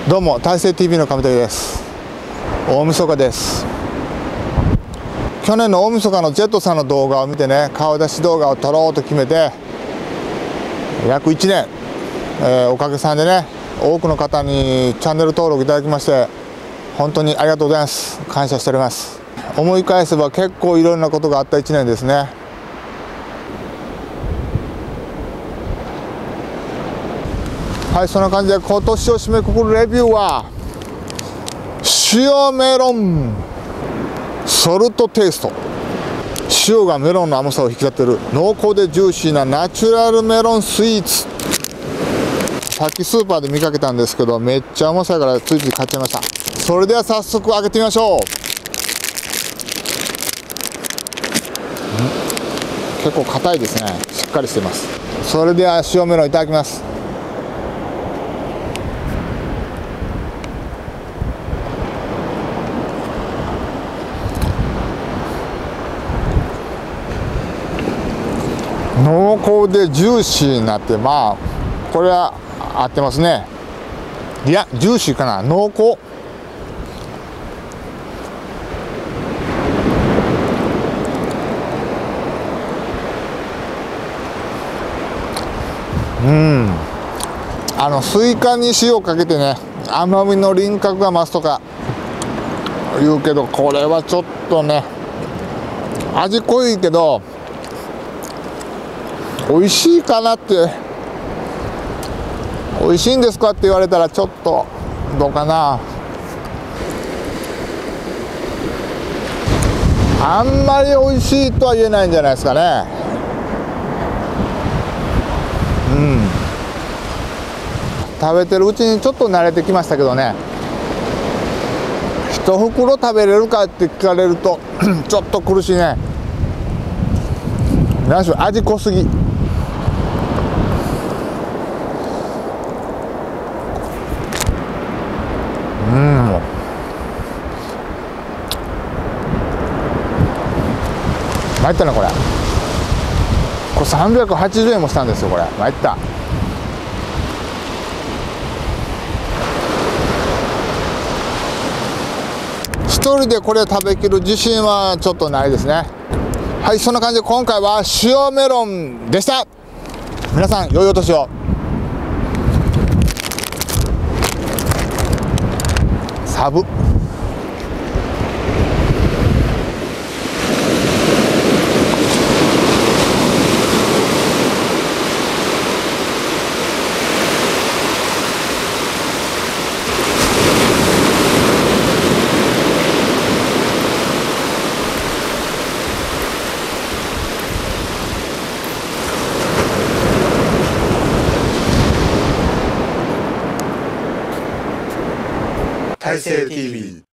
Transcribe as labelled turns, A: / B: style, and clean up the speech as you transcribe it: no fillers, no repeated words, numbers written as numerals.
A: どうも、大成 TV の上竹です。大晦日です。去年の大晦日のジェットさんの動画を見てね、顔出し動画を撮ろうと決めて約1年、おかげさんでね、多くの方にチャンネル登録いただきまして本当にありがとうございます。感謝しております。思い返せば結構いろんなことがあった1年ですね。はい、そんな感じで今年を締めくくるレビューは塩メロンソルトテイスト。塩がメロンの甘さを引き立てる濃厚でジューシーなナチュラルメロンスイーツ。さっきスーパーで見かけたんですけど、めっちゃ甘さやからついつい買っちゃいました。それでは早速開けてみましょう。結構硬いですね。しっかりしてます。それでは塩メロンいただきます。濃厚でジューシーになって、まあこれは合ってますね。いや、ジューシーかな、濃厚。スイカに塩かけてね、甘みの輪郭が増すとか言うけど、これはちょっとね、味濃いけど美味しいかなって、美味しいんですかって言われたらちょっとどうかな。あんまり美味しいとは言えないんじゃないですかね。食べてるうちにちょっと慣れてきましたけどね、一袋食べれるかって聞かれるとちょっと苦しいね。何しろ味濃すぎ。参ったなこれ。これ380円もしたんですよこれ。参った。一人でこれ食べきる自信はちょっとないですね。はい、そんな感じで今回は塩メロンでした。皆さん良いお年を。サブ
B: 大成 TV